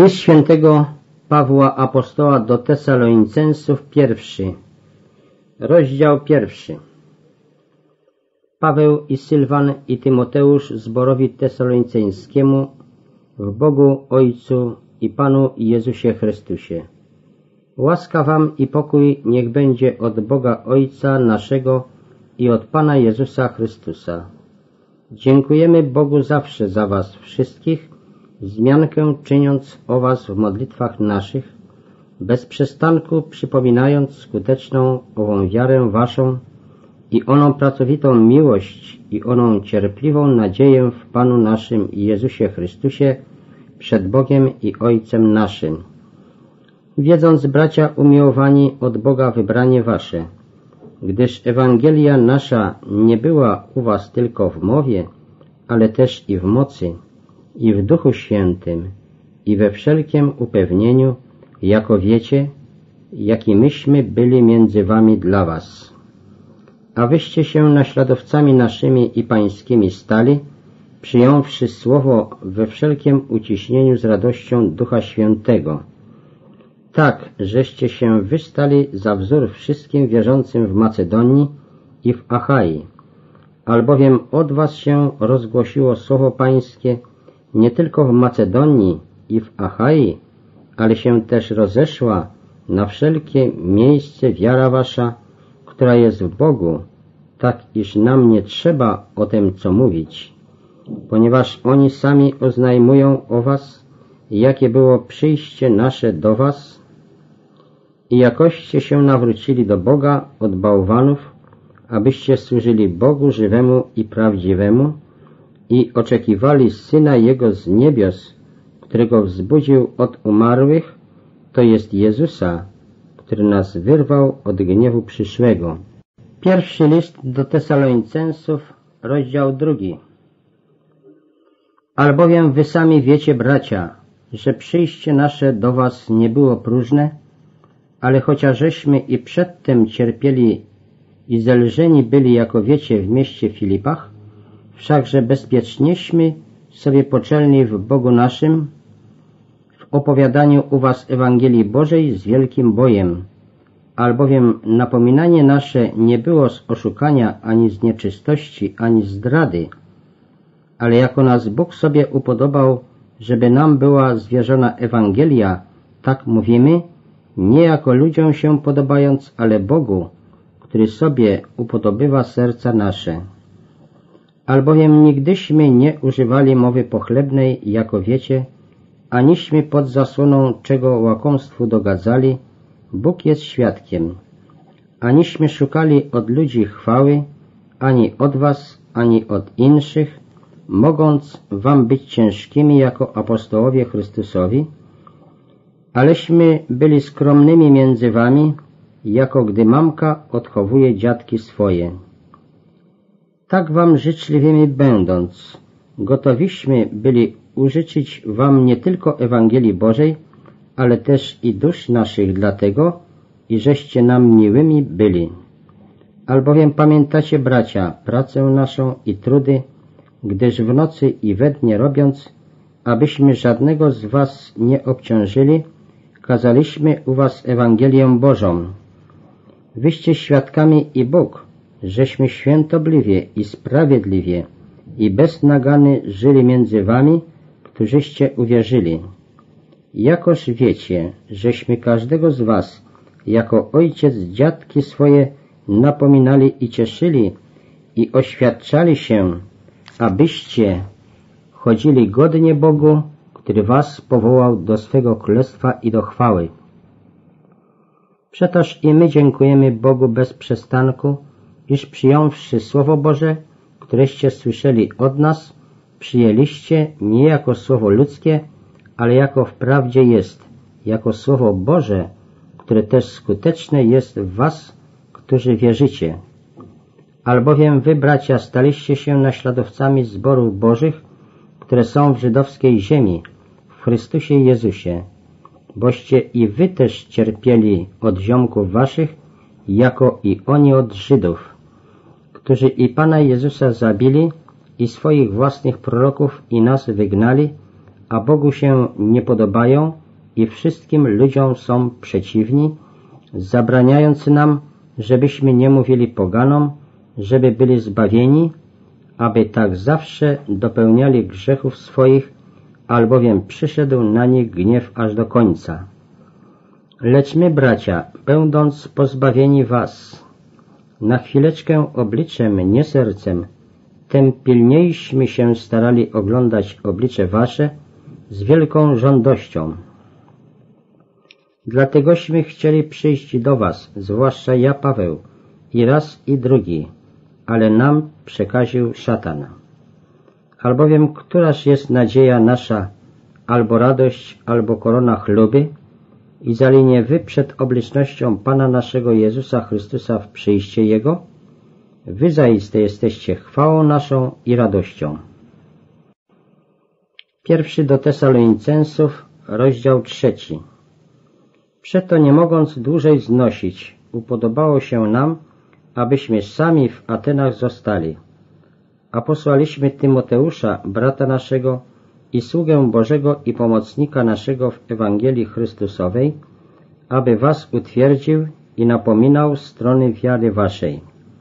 List świętego Pawła Apostoła do Tesaloniceńców, 1. Rozdział 1. Paweł i Sylwan i Tymoteusz zborowi tesaloniceńskiemu w Bogu Ojcu i Panu Jezusie Chrystusie. Łaska wam i pokój niech będzie od Boga Ojca naszego i od Pana Jezusa Chrystusa. Dziękujemy Bogu zawsze za was wszystkich, wzmiankę czyniąc o was w modlitwach naszych, bez przestanku przypominając skuteczną ową wiarę waszą i oną pracowitą miłość i oną cierpliwą nadzieję w Panu naszym Jezusie Chrystusie przed Bogiem i Ojcem naszym. Wiedząc, bracia umiłowani, od Boga wybranie wasze, gdyż Ewangelia nasza nie była u was tylko w mowie, ale też i w mocy, i w Duchu Świętym, i we wszelkiem upewnieniu, jako wiecie, jaki myśmy byli między wami dla was. A wyście się naśladowcami naszymi i pańskimi stali, przyjąwszy słowo we wszelkim uciśnieniu z radością Ducha Świętego. Tak, żeście się wystali za wzór wszystkim wierzącym w Macedonii i w Achai, albowiem od was się rozgłosiło słowo pańskie nie tylko w Macedonii i w Achai, ale się też rozeszła na wszelkie miejsce wiara wasza, która jest w Bogu, tak iż nam nie trzeba o tym co mówić, ponieważ oni sami oznajmują o was, jakie było przyjście nasze do was i jakoście się nawrócili do Boga od bałwanów, abyście służyli Bogu żywemu i prawdziwemu i oczekiwali Syna Jego z niebios, którego wzbudził od umarłych, to jest Jezusa, który nas wyrwał od gniewu przyszłego. Pierwszy list do Tesaloniceńców, rozdział 2. Albowiem wy sami wiecie, bracia, że przyjście nasze do was nie było próżne, ale chociażeśmy i przedtem cierpieli i zelżeni byli, jako wiecie, w mieście Filipach, wszakże bezpiecznieśmy sobie poczęli w Bogu naszym, w opowiadaniu u was Ewangelii Bożej z wielkim bojem, albowiem napominanie nasze nie było z oszukania, ani z nieczystości, ani zdrady, ale jako nas Bóg sobie upodobał, żeby nam była zwierzona Ewangelia, tak mówimy, nie jako ludziom się podobając, ale Bogu, który sobie upodobywa serca nasze. Albowiem nigdyśmy nie używali mowy pochlebnej, jako wiecie, aniśmy pod zasłoną czego łakomstwu dogadzali, Bóg jest świadkiem. Aniśmy szukali od ludzi chwały, ani od was, ani od inszych, mogąc wam być ciężkimi jako apostołowie Chrystusowi, aleśmy byli skromnymi między wami, jako gdy mamka odchowuje dziatki swoje. Tak wam życzliwymi będąc, gotowiśmy byli użyczyć wam nie tylko Ewangelii Bożej, ale też i dusz naszych dlatego, i żeście nam miłymi byli. Albowiem pamiętacie, bracia, pracę naszą i trudy, gdyż w nocy i we dnie robiąc, abyśmy żadnego z was nie obciążyli, kazaliśmy u was Ewangelię Bożą. Wyście świadkami i Bóg, żeśmy świętobliwie i sprawiedliwie i bez nagany żyli między wami, którzyście uwierzyli. Jakoż wiecie, żeśmy każdego z was jako ojciec dziatki swoje napominali i cieszyli i oświadczali się, abyście chodzili godnie Bogu, który was powołał do swego królestwa i do chwały. Przetoż i my dziękujemy Bogu bez przestanku, iż przyjąwszy Słowo Boże, któreście słyszeli od nas, przyjęliście nie jako słowo ludzkie, ale jako wprawdzie jest, jako Słowo Boże, które też skuteczne jest w was, którzy wierzycie. Albowiem wy, bracia, staliście się naśladowcami zborów Bożych, które są w żydowskiej ziemi, w Chrystusie Jezusie, boście i wy też cierpieli od ziomków waszych, jako i oni od Żydów, którzy i Pana Jezusa zabili i swoich własnych proroków i nas wygnali, a Bogu się nie podobają i wszystkim ludziom są przeciwni, zabraniając nam, żebyśmy nie mówili poganom, żeby byli zbawieni, aby tak zawsze dopełniali grzechów swoich, albowiem przyszedł na nich gniew aż do końca. Lecz my, bracia, będąc pozbawieni was, na chwileczkę obliczem, nie sercem, tem pilniejśmy się starali oglądać oblicze wasze z wielką żądnością. Dlategośmy chcieli przyjść do was, zwłaszcza ja, Paweł, i raz i drugi, ale nam przekaził szatan. Albowiem któraż jest nadzieja nasza, albo radość, albo korona chluby, i zali nie wy przed oblicznością Pana naszego Jezusa Chrystusa w przyjście Jego? Wy zaiste jesteście chwałą naszą i radością. Pierwszy do Tesaloniceńców, rozdział 3. Przeto nie mogąc dłużej znosić, upodobało się nam, abyśmy sami w Atenach zostali. A posłaliśmy Tymoteusza, brata naszego i sługę Bożego i pomocnika naszego w Ewangelii Chrystusowej, aby was utwierdził i napominał strony wiary waszej.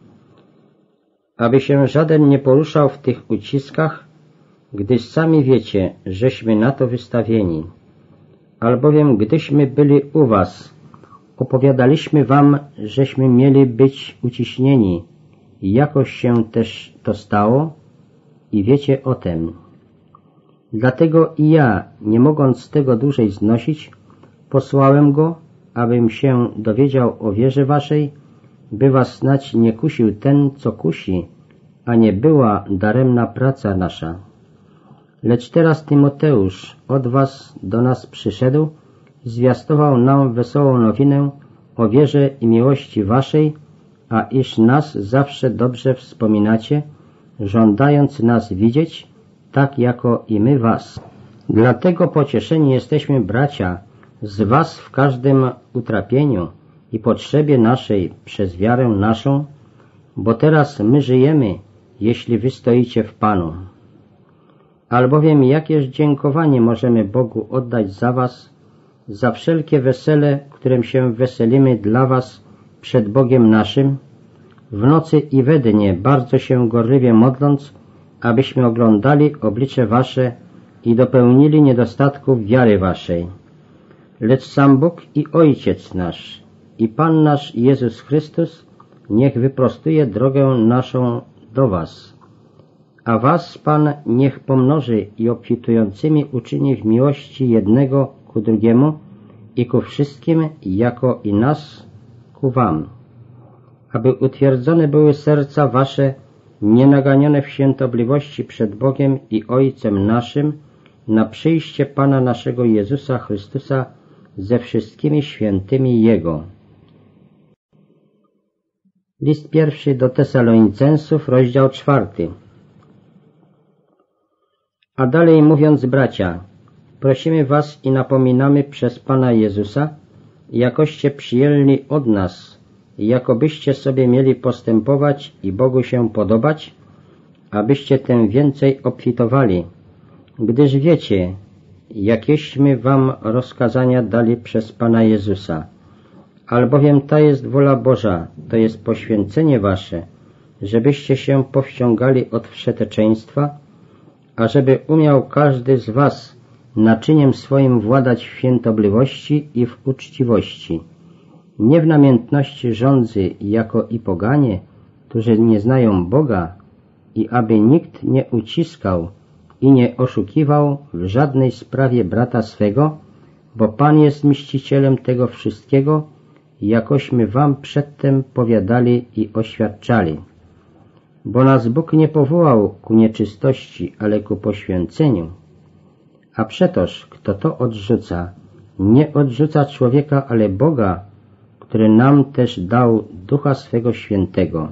Aby się żaden nie poruszał w tych uciskach, gdyż sami wiecie, żeśmy na to wystawieni. Albowiem gdyśmy byli u was, opowiadaliśmy wam, żeśmy mieli być uciśnieni, i jakoś się też to stało i wiecie o tem. Dlatego i ja, nie mogąc tego dłużej znosić, posłałem go, abym się dowiedział o wierze waszej, by was snać nie kusił ten, co kusi, a nie była daremna praca nasza. Lecz teraz Tymoteusz od was do nas przyszedł, zwiastował nam wesołą nowinę o wierze i miłości waszej, a iż nas zawsze dobrze wspominacie, żądając nas widzieć, tak jako i my was. Dlatego pocieszeni jesteśmy, bracia, z was w każdym utrapieniu i potrzebie naszej przez wiarę naszą, bo teraz my żyjemy, jeśli wy stoicie w Panu. Albowiem jakież dziękowanie możemy Bogu oddać za was, za wszelkie wesele, którym się weselimy dla was przed Bogiem naszym, w nocy i we dnie bardzo się gorliwie modląc, abyśmy oglądali oblicze wasze i dopełnili niedostatków wiary waszej. Lecz sam Bóg i Ojciec nasz i Pan nasz Jezus Chrystus niech wyprostuje drogę naszą do was. A was Pan niech pomnoży i obfitującymi uczyni w miłości jednego ku drugiemu i ku wszystkim, jako i nas ku wam. Aby utwierdzone były serca wasze, nienaganione w świętobliwości przed Bogiem i Ojcem naszym, na przyjście Pana naszego Jezusa Chrystusa ze wszystkimi świętymi Jego. List pierwszy do Tesaloniceńców, rozdział 4. A dalej mówiąc, bracia, prosimy was i napominamy przez Pana Jezusa, jakoście przyjęli od nas, jakobyście sobie mieli postępować i Bogu się podobać, abyście tym więcej obfitowali, gdyż wiecie, jakieśmy wam rozkazania dali przez Pana Jezusa. Albowiem ta jest wola Boża, to jest poświęcenie wasze, żebyście się powściągali od wszeteczeństwa, ażeby umiał każdy z was naczyniem swoim władać w świętobliwości i w uczciwości, nie w namiętności żądzy, jako i poganie, którzy nie znają Boga, i aby nikt nie uciskał i nie oszukiwał w żadnej sprawie brata swego, bo Pan jest mścicielem tego wszystkiego, jakośmy wam przedtem powiadali i oświadczali. Bo nas Bóg nie powołał ku nieczystości, ale ku poświęceniu. A przetoż, kto to odrzuca, nie odrzuca człowieka, ale Boga, który nam też dał Ducha swego Świętego.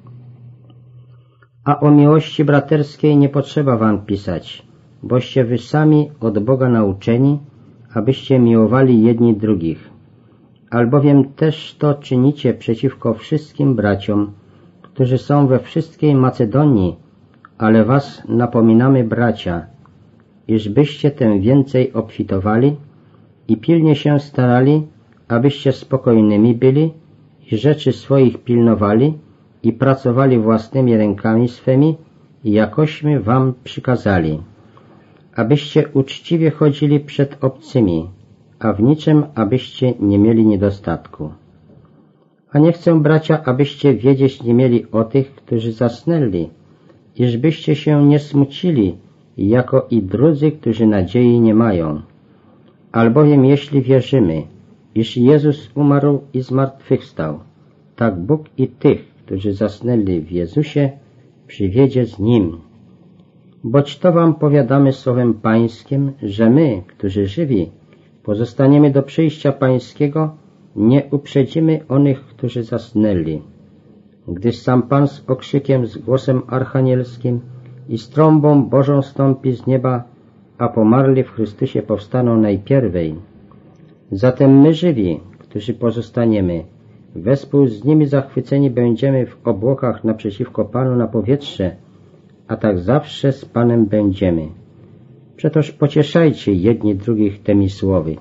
A o miłości braterskiej nie potrzeba wam pisać, boście wy sami od Boga nauczeni, abyście miłowali jedni drugich. Albowiem też to czynicie przeciwko wszystkim braciom, którzy są we wszystkiej Macedonii, ale was napominamy, bracia, iżbyście tym więcej obfitowali i pilnie się starali, abyście spokojnymi byli i rzeczy swoich pilnowali i pracowali własnymi rękami swymi, jakośmy wam przykazali, abyście uczciwie chodzili przed obcymi, a w niczym abyście nie mieli niedostatku. A nie chcę, bracia, abyście wiedzieć nie mieli o tych, którzy zasnęli, iżbyście się nie smucili, jako i drudzy, którzy nadziei nie mają. Albowiem jeśli wierzymy, iż Jezus umarł i zmartwychwstał, tak Bóg i tych, którzy zasnęli w Jezusie, przywiedzie z Nim. Boć to wam powiadamy słowem Pańskim, że my, którzy żywi, pozostaniemy do przyjścia Pańskiego, nie uprzedzimy onych, którzy zasnęli. Gdyż sam Pan z okrzykiem, z głosem archanielskim i z trąbą Bożą stąpi z nieba, a pomarli w Chrystusie powstaną najpierwej. Zatem my żywi, którzy pozostaniemy, wespół z nimi zachwyceni będziemy w obłokach naprzeciwko Panu na powietrze, a tak zawsze z Panem będziemy. Przetoż pocieszajcie jedni drugich tymi słowy.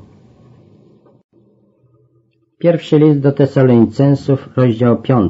Pierwszy list do Tesaloniceńców, rozdział 5.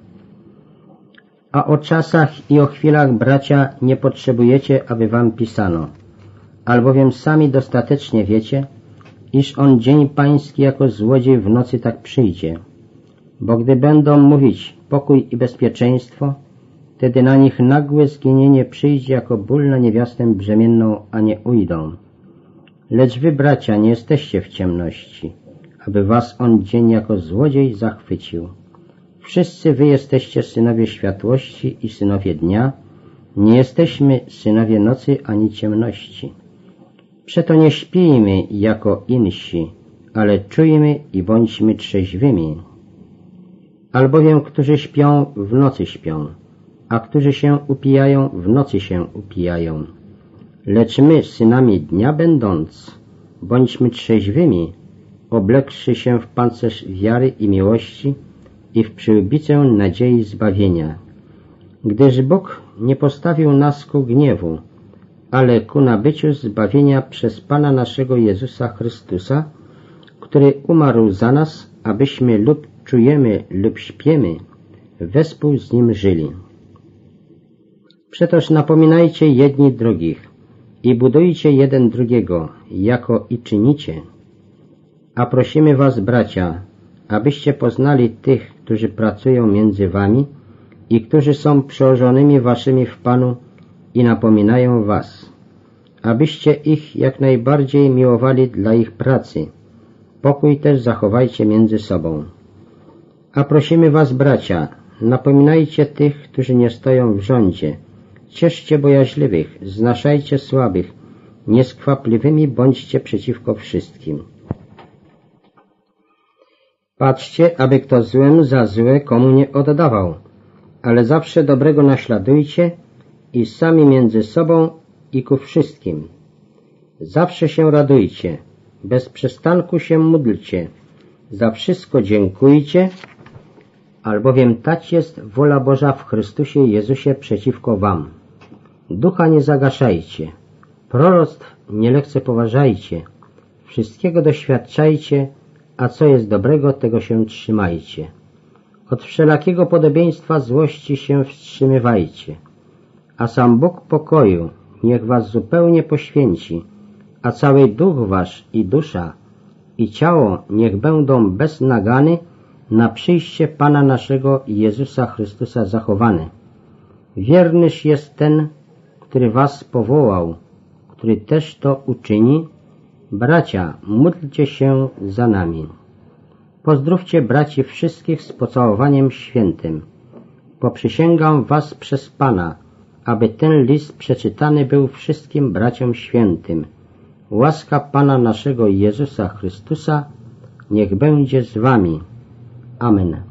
A o czasach i o chwilach, bracia, nie potrzebujecie, aby wam pisano, albowiem sami dostatecznie wiecie, iż on dzień pański jako złodziej w nocy tak przyjdzie. Bo gdy będą mówić pokój i bezpieczeństwo, wtedy na nich nagłe zginienie przyjdzie jako ból na niewiastę brzemienną, a nie ujdą. Lecz wy, bracia, nie jesteście w ciemności, aby was on dzień jako złodziej zachwycił. Wszyscy wy jesteście synowie światłości i synowie dnia, nie jesteśmy synowie nocy ani ciemności. Przeto nie śpijmy jako insi, ale czujmy i bądźmy trzeźwymi. Albowiem którzy śpią, w nocy śpią, a którzy się upijają, w nocy się upijają. Lecz my, synami dnia będąc, bądźmy trzeźwymi, oblekłszy się w pancerz wiary i miłości i w przyłbicę nadziei zbawienia. Gdyż Bóg nie postawił nas ku gniewu, ale ku nabyciu zbawienia przez Pana naszego Jezusa Chrystusa, który umarł za nas, abyśmy lub czujemy lub śpiemy, wespół z Nim żyli. Przetoż napominajcie jedni drugich i budujcie jeden drugiego, jako i czynicie. A prosimy was, bracia, abyście poznali tych, którzy pracują między wami i którzy są przełożonymi waszymi w Panu i napominają was, abyście ich jak najbardziej miłowali dla ich pracy. Pokój też zachowajcie między sobą. A prosimy was, bracia, napominajcie tych, którzy nie stoją w rządzie, cieszcie bojaźliwych, znaszajcie słabych, nieskwapliwymi bądźcie przeciwko wszystkim. Patrzcie, aby kto złym za złe komu nie oddawał, ale zawsze dobrego naśladujcie i sami między sobą i ku wszystkim. Zawsze się radujcie, bez przestanku się módlcie, za wszystko dziękujcie, albowiem tać jest wola Boża w Chrystusie Jezusie przeciwko wam. Ducha nie zagaszajcie, proroctw nie lekcepoważajcie, wszystkiego doświadczajcie, a co jest dobrego, tego się trzymajcie. Od wszelakiego podobieństwa złości się wstrzymywajcie. A sam Bóg pokoju niech was zupełnie poświęci, a cały duch wasz i dusza i ciało niech będą bez nagany na przyjście Pana naszego Jezusa Chrystusa zachowane. Wiernyż jest ten, który was powołał, który też to uczyni. Bracia, módlcie się za nami. Pozdrówcie braci wszystkich z pocałowaniem świętym. Poprzysięgam was przez Pana, aby ten list przeczytany był wszystkim braciom świętym. Łaska Pana naszego Jezusa Chrystusa niech będzie z wami. Amen.